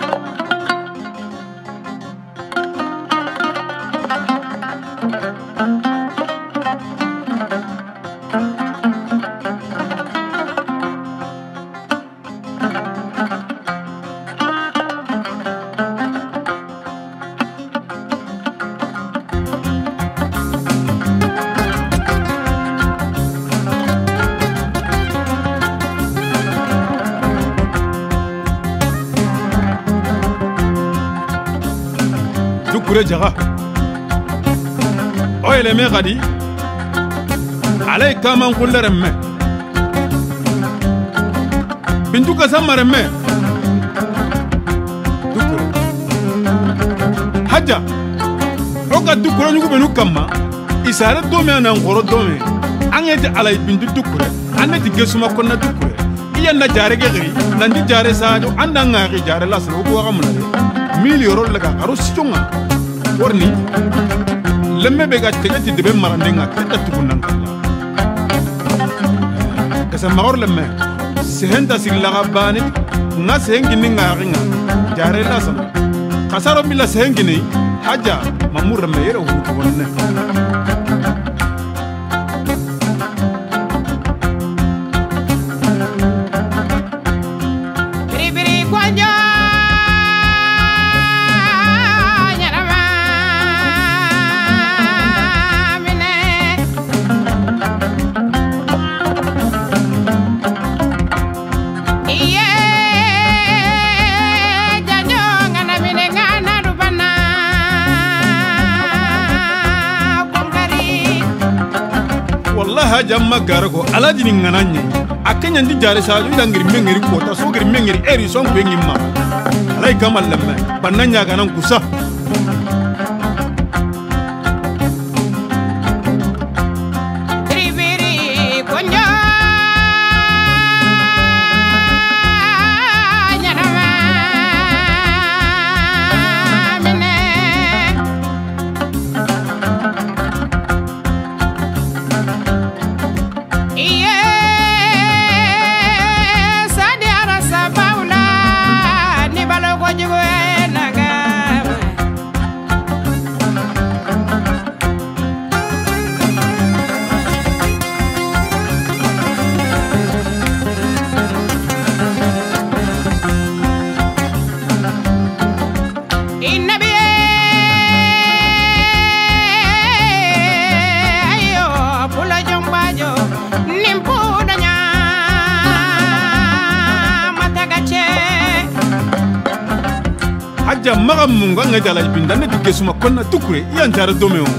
Dukure jaga o eleme gadi alay kaman kulleremme bintu kasamaremme dukure haja oka dukure nyugo benu kamma isare dome anan goro dome angete alay bintu dukure anati gesuma konna dukure iyanda jare gegri nandi jare sajo andanga gi jare lasro ko gamna miliyoro laga aro sitonga warni lemme be ga tegati debe marandenga tata tukunan kala kasa magor lemme sehenta silaga bani nga sehengi nga ringa jare la sama kasaro mila sehengi ni haja mamur meyere hutu wonne jamma gargo alaji ni ngananye akenya ndi jare saaju dangiri mengeri kota so giri mengeri eri son ko ngimma alay kamal lamma bananya ganan kusa magam munga ngajala bindane digesuma konna tukure yantara domeo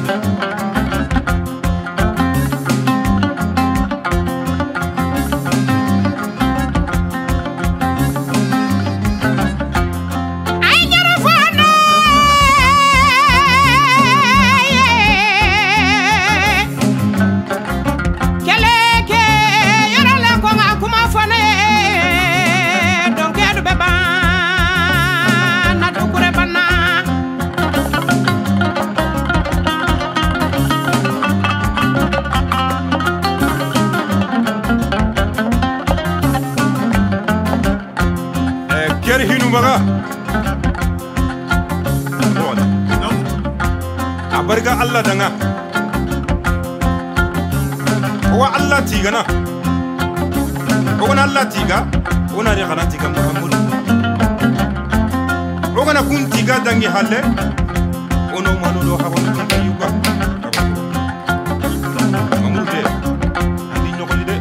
barga Allah danga wa Allah tigana ona Allah tiga ona re khana tiga Muhammad ogana kun tiga dangi halle ono manu do ha wonu tiga yuga mamude andi nyokoli de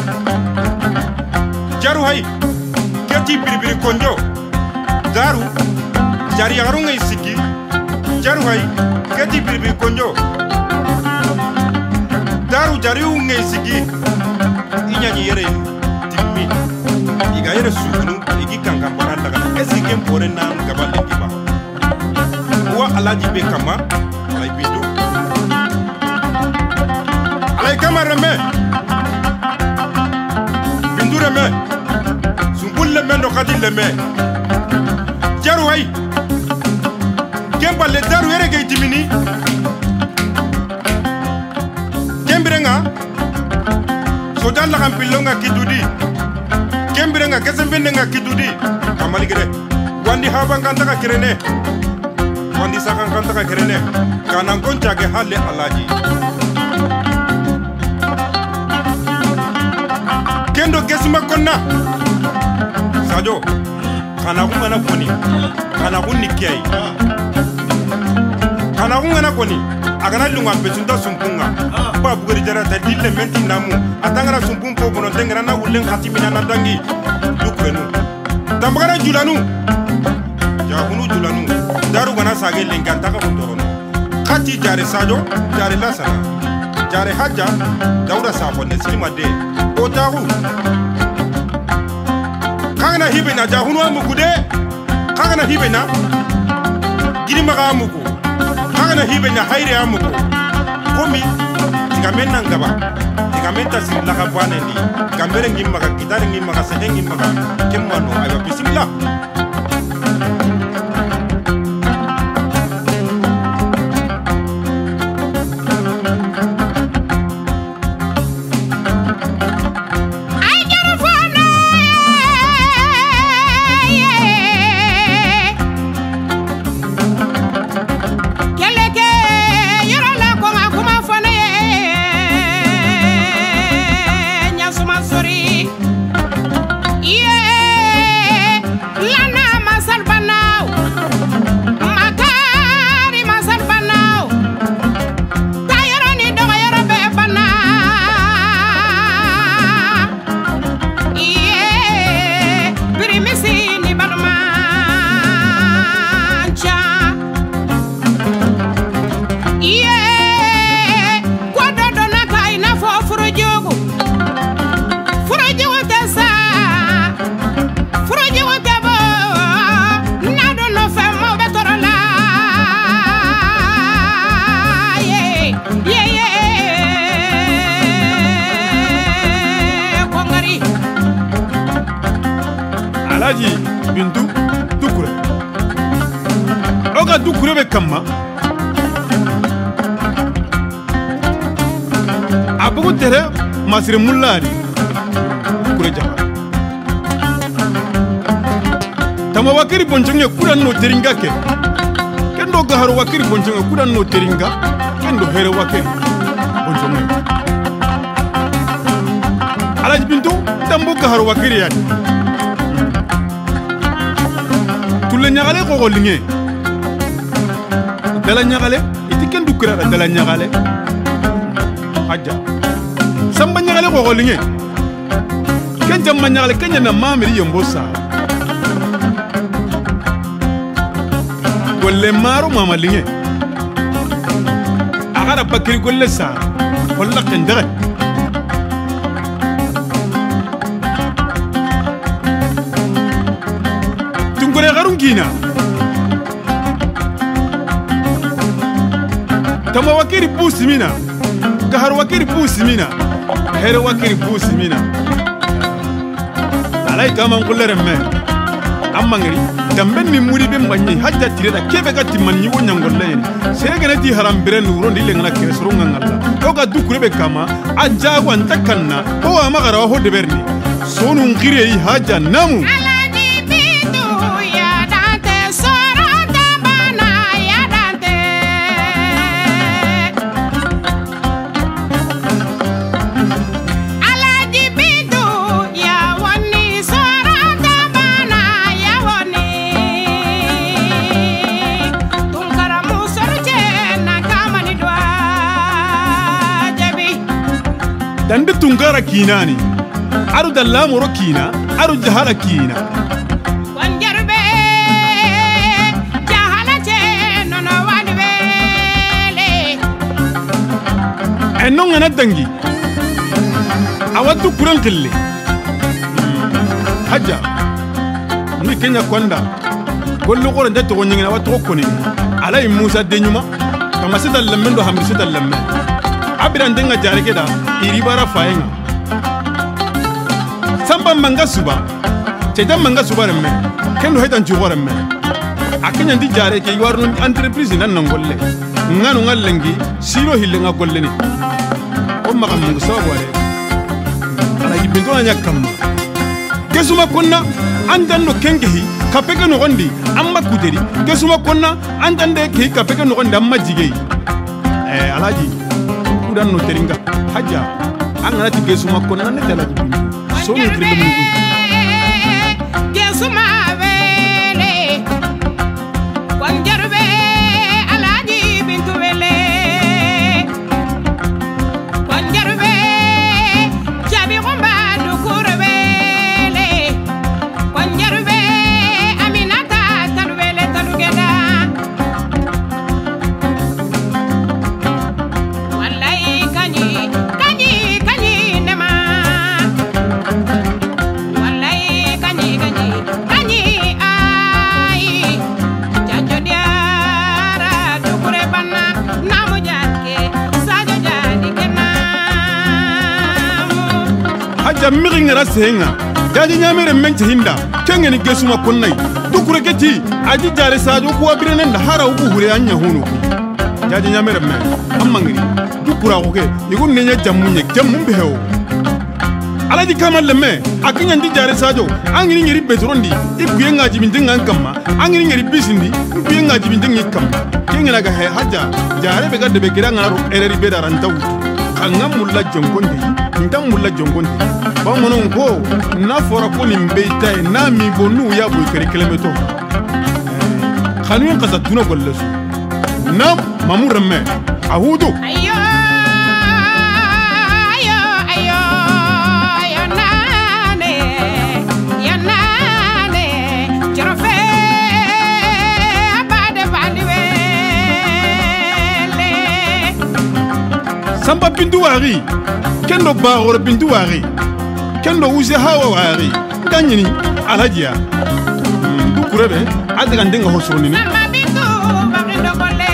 jaru hay keti biribiri konjo daru jari yarunga isiki jaru hay keti biribiri konjo daru jari unga isiki inyani yere timmi iga yere sukunu igi kanga para daga esike mpore na ngabale kiba wa alaji be kama alay bindu alay kama reme bindu reme sumbul leme no khadi leme jaru hay kemba le daru yere ge timini kembrenga sodan la kampilonga kitudi kembrenga kesembenga kitudi kamaligere wandi haban kan taka kirene wandi sakan kan taka kirene kanan kon jage halle alaji kendo gesima konna sajo kana kumana koni kana kunni kiyai kana kungana koni agana lunga besunta sumpunga ba bugari jara ta dille menti namu atangara sumpun po bono tengara na wulen khatimina na dangi dukrenu tambagara julanu jahunu julanu daru gana sage lenganta ka bondorono khati jare sajo jare lasana jare haja dauda safo ne silima de otahu kagana hibena jahunu amuku de kagana hibena giri maga amuku kagana hibena haire amuku komi tigamena ngaba tigamenta silla ka bwanendi gambere ngimma ka kitare ngimma ka sehe ngimma ka kemmano aywa bismillah Alaji bintu dukure oga dukure be kamma abugu tere masire mullari dukure jama tama wakiri bonjonge kuran no teringa ke kendo gaharu wakiri bonjonge kuran no teringa kendo here wakiri bonjonge Alaji bintu tambu gaharu wakiri yani le nyagale ko golinge dala nyagale itiken dukura dala nyagale haja samba nyagale ko golinge ken jamma nyagale kenya na mamiri yombosa golle maro mama linge agara bakiri golle sa walla kendere garungina tama wakiri pusimina gahar wakiri pusimina here wakiri pusimina alai kama ngulere me amangri damben mi muri be manyi hajja tireda kebe gati manyi wonya ngolle sere di haram bire nuro ndile ngana kesro ngalla toga dukure be kama ajago antakanna o amagara ho deberni sonu ngire yi haja namu dande tungara kinani aru dalla moro kina aru jahala kina wanjarbe jahala che nono wadbele enno ngana dangi awatu kuran kille haja ni kenya kwanda gollo ko rende to nyingina watu ko ni alai musa denyuma kama sidal lemendo hamri sidal lemme abiran denga jareke da iribara fayenga samba manga suba ceda manga suba remme kendo hetan jugore me akenya ndi jareke warno entreprise nan nangolle nganu ngallengi siro hillenga golleni o maga mungu sawa wale ala yibinto na nyakam kesuma konna andan no kengehi kapeke no gondi amma kuteri kesuma konna andan de ke kapeke no gondi amma jigei alaji kudan no teringa haja angana ti kesuma konna ne tala di so ni kire mu kesuma vele kwanjarbe alaji bintu vele kwanjarbe jabi gomba do kurbe jammi ngara senga jaji nyamere menche hinda kengeni gesuma konnai dukure keti aji jare sajo ko abirene nda hara ubu hure anya hunu jaji nyamere me amangiri dukura ko ke yigun nenya jammunye jammumbe hewo alaji kamal me akinya ndi jare sajo angini ngiri betrondi iguye ngaji bindinga kamma angini ngiri bisindi iguye ngaji bindinga kamma kengena ga he haja jare be gadde be kiranga ro ereri be darantawu kangam mulla jongondi ndam mulla jongondi bamonon ko na fora ko ni mbeita na mi bonu ya boy kere kilometo khanu en qasa tuna gollasu na mamur me ahudu ayo ayo ayo ayo nane ya nane jorofe abade valiwe samba bindu wari kendo baoro bindu wari kendo uze hawa wari danyini alhajiya dukurebe adaga ndenga hosoni ni sama bintu bakindo kole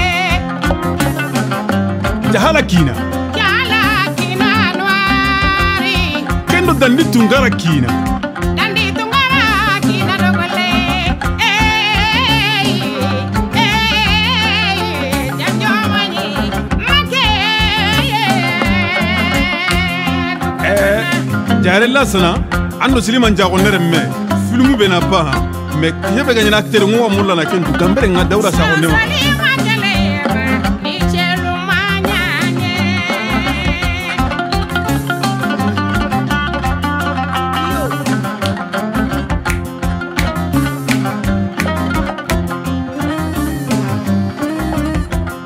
jahala kina nwari kendo dandi tungara kina dogole janjomani make jare lasana ando siliman jago neremme filmu bena pa me yebe ganyana acteur ngo mulla na kendu gambere nga dawra sa onde ma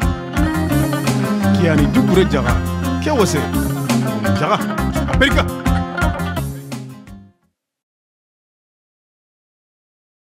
kiani dukure jaga ke wose jaga Amerika